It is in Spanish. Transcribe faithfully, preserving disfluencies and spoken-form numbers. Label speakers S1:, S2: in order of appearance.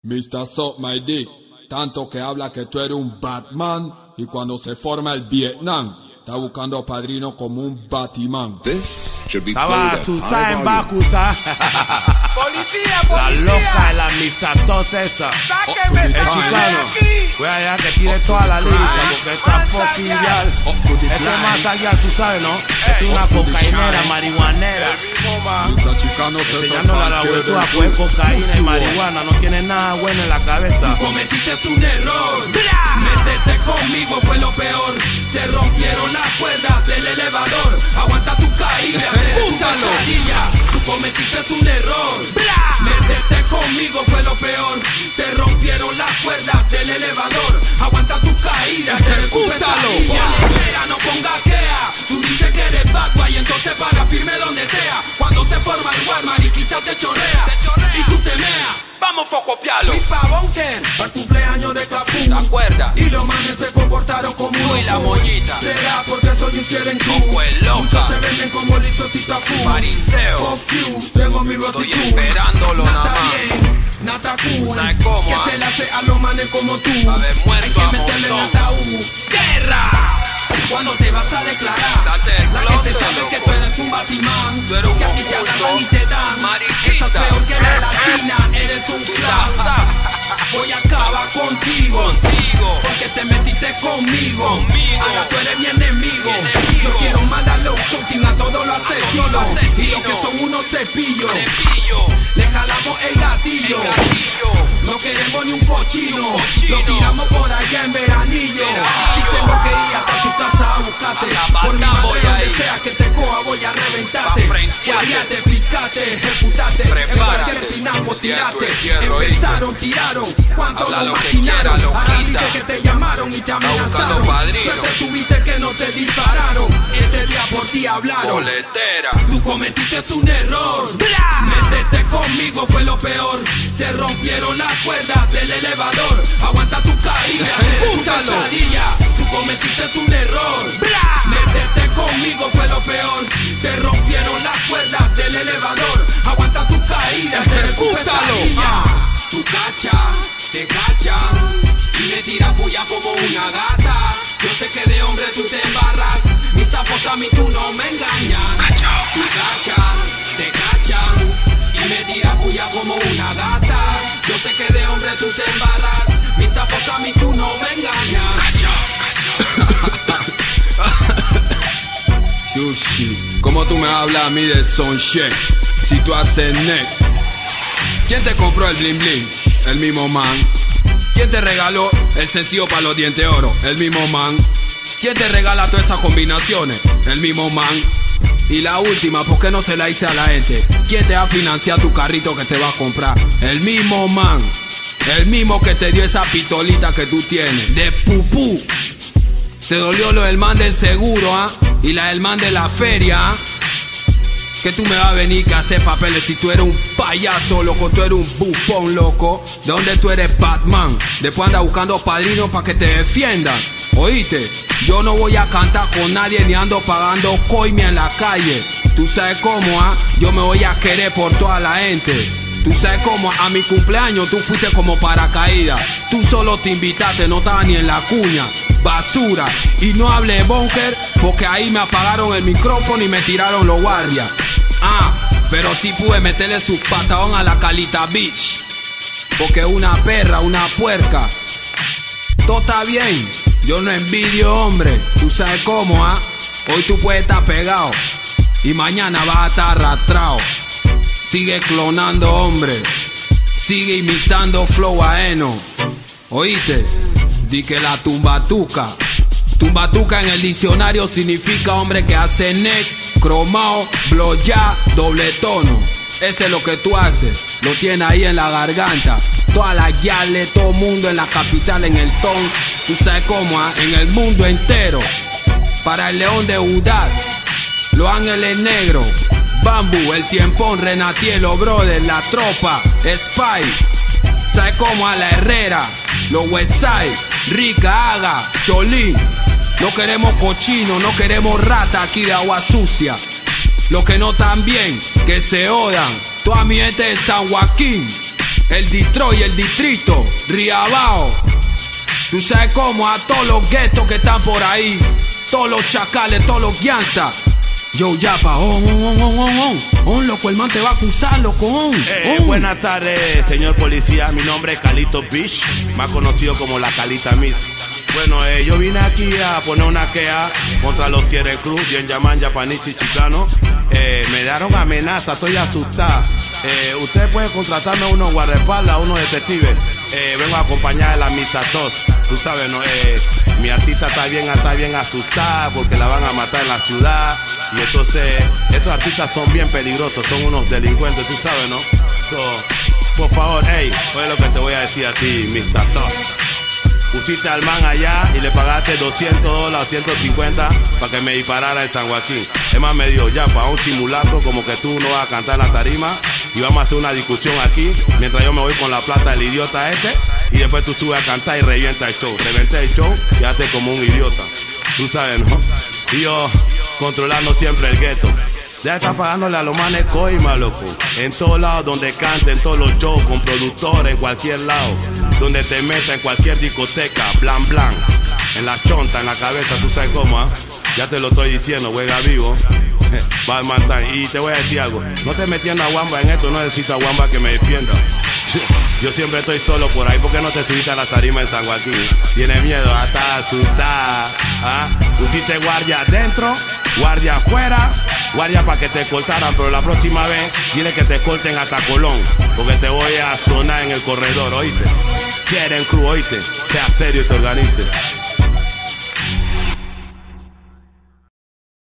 S1: mister Suck My Dick, tanto que habla que tú eres un Batman y cuando se forma el Vietnam, está buscando padrino como un Batman.
S2: Estaba asustada en Bakusa.
S3: ¡Policía,
S2: La
S3: policía!
S2: loca de la amistad esta.
S3: ¡Sáqueme,
S2: El
S3: sáqueme
S2: chicano.
S3: de aquí!
S2: Voy allá que tire toda la lírica porque está fucking ya. Esto es más allá, tú sabes, ¿no? Esto es una cocainera, marihuanera.
S1: mister Chicano se
S2: Enseñándole a la juventud a coger cocaína y marihuana. No tiene nada bueno en la cabeza.
S4: Cometiste un error, métete conmigo fue lo peor. Se rompieron las cuerdas del elevador. Aguanta tu caída, eres tu pesadilla. Tú cometiste un error, métete conmigo fue lo peor. Se rompieron las cuerdas del elevador. Aguanta tu caída, eres tu pesadilla. Espera, no ponga quea. Tú dices que eres bad boy, entonces para firme donde sea. Cuando se forma el Walmart y quítate chorrea, y tú te meas. Vamos a copiarlo. Fui pa' Bunker, al cumpleaños de Cafú. ¿Te acuerdas? Y los manes se comportaron como tú y la moñita. ¿Será porque soy un quieren crew? Coco es loca. Muchos se venden como liso Tita Fu. Fariseo. Fuck you, tengo mi rotitud. Estoy esperándolo nada más. Bien, nata cool. ¿Sabes cómo? Que ah? Se le hace a los manes como tú. A ver, muerto. Hay que meterle en ataúd. ¡Guerra! Cuando te vas a declarar, la gente sabe que tú eres un Batman. Tú eres un que aquí te agarran y te dan. Mariquita. Estás peor que la latina, eres un flash. Voy a acabar contigo, contigo, porque te metiste conmigo. conmigo. Ahora tú eres mi enemigo. mi enemigo. Yo quiero mandarle un shooting a todos los asesinos. Todo asesino. Y los que son unos cepillos. Cepillo. Le jalamos el gatillo. el gatillo. No queremos ni un cochino. un cochino. Lo tiramos por allá en veranillo. veranillo. Si tengo que ir hasta tu casa a buscarte, por mi madre donde sea que te coja voy a reventarte. Guayate, picate, ejecutarte. En cualquier tinapo tirate. Empezaron, tiraron. ¿Cuánto lo maquinaron? Ahora dice que te llamaron y te amenazaron. Suerte tuviste que no te dispararon. Ese día por ti hablaron. Boletera. Tú cometiste un error. Métete conmigo fue lo peor. Se rompieron las cuerdas del elevador. Aguanta tu caída, eres tu pesadilla. Tú cometiste un error. Métete conmigo fue lo peor. Se rompieron las cuerdas del elevador. Aguanta tu caída, eres tu pesadilla. Tu cacha, te cacha y me tira puya como una gata. Yo sé que de hombre tú te embarras. Mis tapos a mí tú no me engañas. Tu cacha, te cacha y me tira puya como una gata. Yo sé que de hombre tú te embarras. Mis tapos a mí tú no me engañas.
S1: Sushi, ¿cómo tú me hablas a mí de Sonche? Si tú haces neck. ¿Quién te compró el bling bling? El mismo man. ¿Quién te regaló el sencillo para los dientes de oro? El mismo man. ¿Quién te regala todas esas combinaciones? El mismo man. Y la última, ¿por qué no se la hice a la gente? ¿Quién te va a financiar tu carrito que te va a comprar? El mismo man. El mismo que te dio esa pistolita que tú tienes. De pupú. Te dolió lo del man del seguro, ¿ah? ¿eh? Y la del man de la feria, ¿ah? ¿eh? Que tú me vas a venir a hacer papeles si tú eres un payaso, loco, tú eres un bufón, loco. ¿De dónde tú eres Batman? Después andas buscando padrinos para que te defiendan. Oíste, yo no voy a cantar con nadie ni ando pagando coimia en la calle. Tú sabes cómo, ¿ah? ¿eh? Yo me voy a querer por toda la gente. Tú sabes cómo, a mi cumpleaños tú fuiste como paracaídas. Tú solo te invitaste, no estabas ni en la cuña. Basura. Y no hable de Bunker porque ahí me apagaron el micrófono y me tiraron los guardias. Ah, pero sí pude meterle su patadón a la Calita Beach. Porque una perra, una puerca. Todo está bien. Yo no envidio, hombre. Tú sabes cómo, ¿ah? ¿eh? Hoy tú puedes estar pegado y mañana vas a estar arrastrado. Sigue clonando, hombre. Sigue imitando flow ajeno. ¿Oíste? Di que la tumbatuca. Tumbatuca en el diccionario significa hombre que hace neck, cromao, bloya, doble tono. Ese es lo que tú haces. Lo tienes ahí en la garganta. Todas las guiales, todo el mundo en la capital, en el ton. Tú sabes cómo, ¿eh? En el mundo entero. Para el león de Udad, Los Ángeles Negros, Bambú, El Tiempón, Renatielo, Brother, La Tropa, Spy. ¿Sabes cómo? A la Herrera, los Westside, Rica, Haga, Cholín. No queremos cochino, no queremos rata aquí de agua sucia. Los que no están bien, que se odan. Toda mi gente de San Joaquín, el Detroit, el distrito, Riabao. Tú sabes cómo, a todos los guetos que están por ahí, todos los chacales, todos los gangsters. Yo, yapa, on, on, on, on, on, on, on, loco, el man te va a acusar, loco, on,
S2: Eh,
S1: on.
S2: buenas tardes, señor policía. Mi nombre es Calito Beach, más conocido como la Calita Miss. Bueno, eh, yo vine aquí a poner una queja contra los Quiere Cruz, bien llaman Japanichi Chicano. Eh, me dieron amenaza, estoy asustada. Eh, usted puede contratarme a unos guardaespaldas, a unos detectives. Eh, vengo a acompañar a la Mista dos. Tú sabes, ¿no? Eh, mi artista está bien, está bien asustada porque la van a matar en la ciudad. Y entonces, estos artistas son bien peligrosos, son unos delincuentes, tú sabes, ¿no? So, por favor, hey, oye lo que te voy a decir a ti, Mista dos. Pusiste al man allá y le pagaste doscientos dólares o ciento cincuenta para que me disparara el San Joaquín. Es más, me dijo, ya, para un simulacro como que tú no vas a cantar la tarima y vamos a hacer una discusión aquí mientras yo me voy con la plata del idiota este y después tú subes a cantar y revienta el show. Reventé el show y quedaste como un idiota. Tú sabes, ¿no? Y yo controlando siempre el gueto. Ya está pagándole a los manes coima, loco. En todos lados donde cante, en todos los shows, con productores, en cualquier lado. Donde te meta, en cualquier discoteca, blan blan. En la chonta, en la cabeza, tú sabes cómo, ¿ah? ¿eh? Ya te lo estoy diciendo, juega vivo. Va a matar. Y te voy a decir algo. No te metiendo a Wamba en esto, no necesito a Wamba que me defienda. Yo siempre estoy solo por ahí. ¿Por qué no te subiste a la tarima en San Joaquín? Tienes miedo, ah, está asustada. ¿Ah? Pusiste guardia adentro, guardia afuera, guardia para que te escoltaran. Pero la próxima vez, dile que te escolten hasta Colón. Porque te voy a sonar en el corredor, ¿oíste? Quieren Cruz, ¿oíste? Sea serio y te organice.